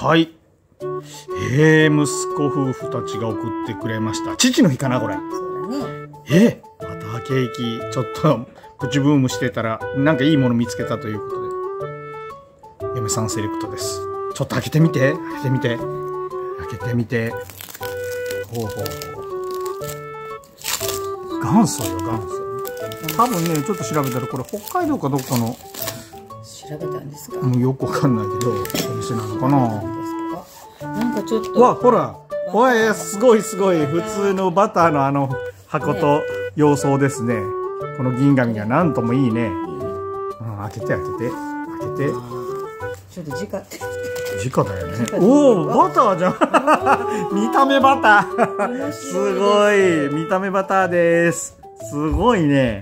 はい。息子夫婦たちが送ってくれました。父の日かな、これ。 そうだね。 バターケーキ、ちょっとプチブームしてたら、なんかいいもの見つけたということで。嫁さんセレクトです。ちょっと開けてみて。開けてみて。開けてみて。ほうほうほう。元祖よ、元祖。多分ね、ちょっと調べたら、これ北海道かどっかの。 調べたんですか。 もうよくわかんないけど、お店なのかな。 なんかちょっと。 わ、ほら。おい、すごいすごい。普通のバターの箱と様相ですね。この銀紙がなんともいいね。開けて開けて。開けて。 ちょっと直って。 直だよね。おお、バターじゃん。見た目バター。すごい。見た目バターです。すごいね。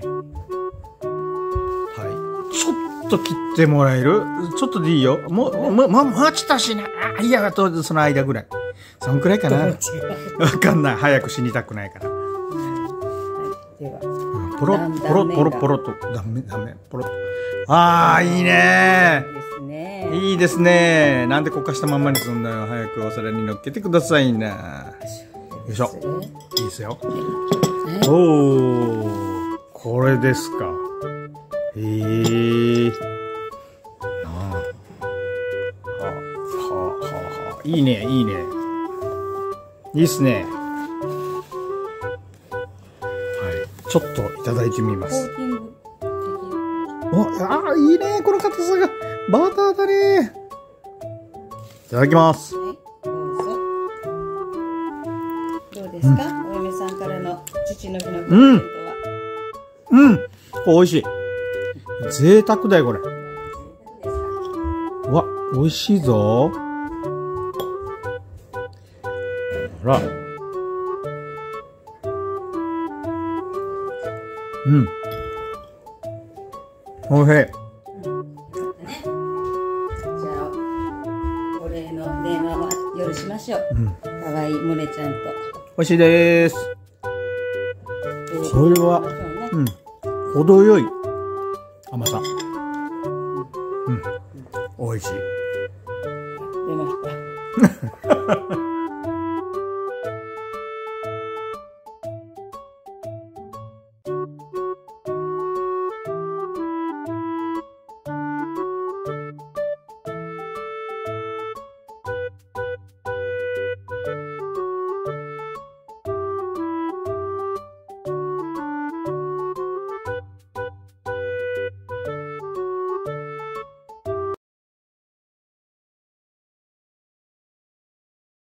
はい。ちょっと切ってもらえる？ちょっとでいいよ。待ちたしな。いや、その間ぐらい。そんくらいかな。わかんない。早く死にたくないから。 では。 ポロッと。ダメ、ポロッと。ああ、いいね。いいですね。なんでこかしたまんまにすんだよ。早くお皿に乗っけてくださいな。よいしょ。いいですよ。おー、これですか。いいね、いいね。いいっすね。はい。ちょっといただいてみます。いいね。この硬さが。バターだね。いただきます。 はい、どうぞ。どうですか、お嫁さんからの父の日のプレゼントは。 美味しい。贅沢だよ、これ。うわ、美味しいぞ。ほら。おいしい。 お礼の電話は夜しましょう。かわいいモネちゃんと。 美味しいです。それは、程よい甘さ。美味しい。 出ました。